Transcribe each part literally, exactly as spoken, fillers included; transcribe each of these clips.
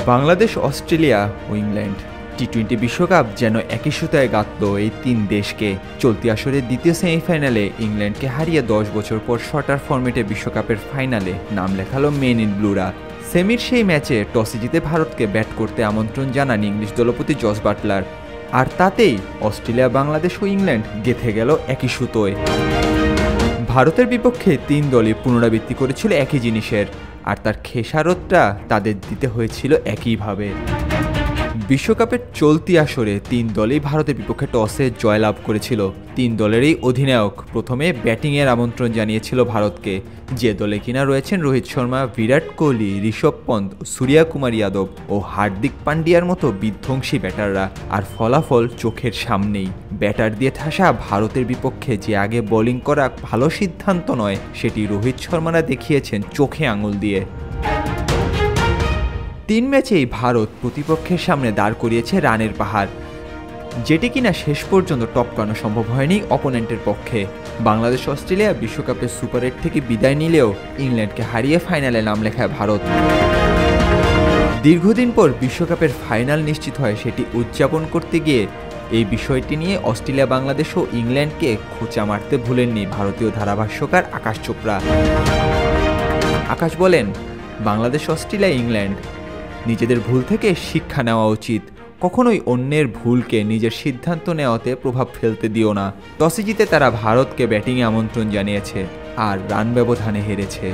Bangladesh, Australia ও England T twenty বিশ্বকাপ যেন একই সুতায় গাঁথল এই তিন দেশকে। চলতি আসরের দ্বিতীয় সেমিফাইনালে ইংল্যান্ডকে হারিয়ে দশ বছর পর শর্টার ফরম্যাটে বিশ্বকাপের ফাইনালে নাম লেখালো মেন ইন ব্লুরা। সেমির সেই ম্যাচে টসে জিতে ভারতকে ব্যাট করতে আমন্ত্রণ জানান ইংলিশ দলপতি জস বাটলার, আর তাতেই অস্ট্রেলিয়া, বাংলাদেশ ও ইংল্যান্ড গেঁথে গেল একই সুতোয়। ভারতের বিপক্ষে তিন দলই পুনরাবৃত্তি করেছিল একই জিনিসের, আর তার খেসারতটা তাদের দিতে হয়েছিল একইভাবে। বিশ্বকাপের চলতি আসরে তিন দলই ভারতের বিপক্ষে টসে জয়লাভ করেছিল। তিন দলেরই অধিনায়ক প্রথমে ব্যাটিংয়ের আমন্ত্রণ জানিয়েছিল ভারতকে, যে দলে কিনা রয়েছেন রোহিত শর্মা, বিরাট কোহলি, ঋষভ পন্ত, সূর্য কুমার যাদব ও হার্দিক পান্ডিয়ার মতো বিধ্বংসী ব্যাটাররা। আর ফলাফল চোখের সামনেই। ব্যাটার দিয়ে ঠাসা ভারতের বিপক্ষে যে আগে বোলিং করা ভালো সিদ্ধান্ত নয়, সেটি রোহিত শর্মারা দেখিয়েছেন চোখে আঙুল দিয়ে। তিন ম্যাচেই ভারত প্রতিপক্ষের সামনে দাঁড় করিয়েছে রানের পাহাড়, যেটি কিনা শেষ পর্যন্ত টপকানো সম্ভব হয়নি অপোনেন্টের পক্ষে। বাংলাদেশ, অস্ট্রেলিয়া বিশ্বকাপের সুপার এইট থেকে বিদায় নিলেও ইংল্যান্ডকে হারিয়ে ফাইনালে নাম লেখায় ভারত। দীর্ঘদিন পর বিশ্বকাপের ফাইনাল নিশ্চিত হয়, সেটি উদযাপন করতে গিয়ে এই বিষয়টি নিয়ে অস্ট্রেলিয়া, বাংলাদেশ ও ইংল্যান্ডকে খোঁচা মারতে ভুলেননি ভারতীয় ধারাভাষ্যকার আকাশ চোপড়া। আকাশ বলেন, বাংলাদেশ, অস্ট্রেলিয়া, ইংল্যান্ড নিজেদের ভুল থেকে শিক্ষা নেওয়া উচিত। কখনোই অন্যের ভুলকে নিজের সিদ্ধান্ত নেওয়াতে প্রভাব ফেলতে দিও না। টসে জিতে তারা ভারতকে ব্যাটিংয়ে আমন্ত্রণ জানিয়েছে আর রান ব্যবধানে হেরেছে।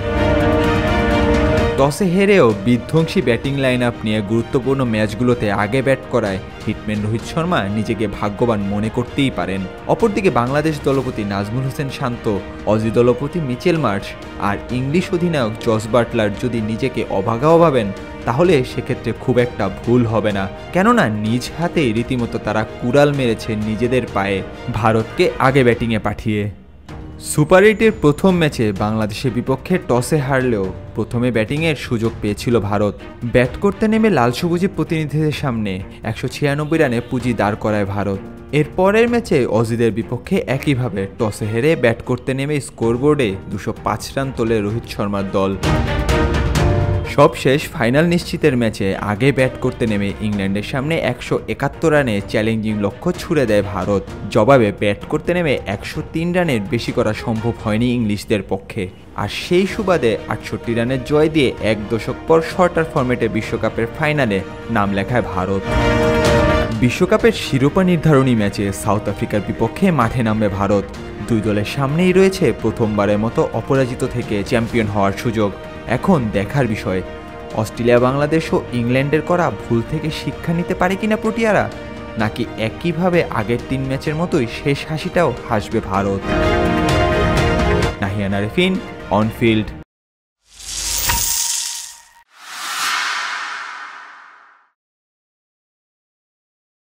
টসে হেরেও বিধ্বংসী ব্যাটিং লাইন আপ নিয়ে গুরুত্বপূর্ণ ম্যাচগুলোতে আগে ব্যাট করায় হিটম্যান রোহিত শর্মা নিজেকে ভাগ্যবান মনে করতেই পারেন। অপরদিকে বাংলাদেশ দলপতি নাজমুল হোসেন শান্ত, অজি দলপতি মিচেল মার্শ আর ইংলিশ অধিনায়ক জস বাটলার যদি নিজেকে অভাগাও ভাবেন, তাহলে সেক্ষেত্রে খুব একটা ভুল হবে না, কেননা নিজ হাতেই রীতিমতো তারা কুড়াল মেরেছে নিজেদের পায়ে ভারতকে আগে ব্যাটিংয়ে পাঠিয়ে। সুপার এইটের প্রথম ম্যাচে বাংলাদেশের বিপক্ষে টসে হারলেও প্রথমে ব্যাটিংয়ের সুযোগ পেয়েছিল ভারত। ব্যাট করতে নেমে লাল সবুজে প্রতিনিধিদের সামনে একশো ছিয়ানব্বই রানে পুঁজি দাঁড় করায় ভারত। এর পরের ম্যাচে অজিদের বিপক্ষে একইভাবে টসে হেরে ব্যাট করতে নেমে স্কোরবোর্ডে দুশো পাঁচ রান তোলে রোহিত শর্মার দল। সবশেষ ফাইনাল নিশ্চিতের ম্যাচে আগে ব্যাট করতে নেমে ইংল্যান্ডের সামনে একশো একাত্তর রানে চ্যালেঞ্জিং লক্ষ্য ছুড়ে দেয় ভারত। জবাবে ব্যাট করতে নেমে একশো তিন রানের বেশি করা সম্ভব হয়নি ইংলিশদের পক্ষে, আর সেই সুবাদে আটষট্টি রানের জয় দিয়ে এক দশক পর শর্টার ফরম্যাটে বিশ্বকাপের ফাইনালে নাম লেখায় ভারত। বিশ্বকাপের শিরোপা নির্ধারণী ম্যাচে সাউথ আফ্রিকার বিপক্ষে মাঠে নামবে ভারত। দুই দলের সামনেই রয়েছে প্রথমবারের মতো অপরাজিত থেকে চ্যাম্পিয়ন হওয়ার সুযোগ। এখন দেখার বিষয়, অস্ট্রেলিয়া, বাংলাদেশ ও ইংল্যান্ডের করা ভুল থেকে শিক্ষা নিতে পারে কিনা প্রোটিয়ারা, নাকি একইভাবে আগের তিন ম্যাচের মতোই শেষ হাসিটাও হাসবে ভারত। নাহিয়ান আরেফিন, অনফিল্ড।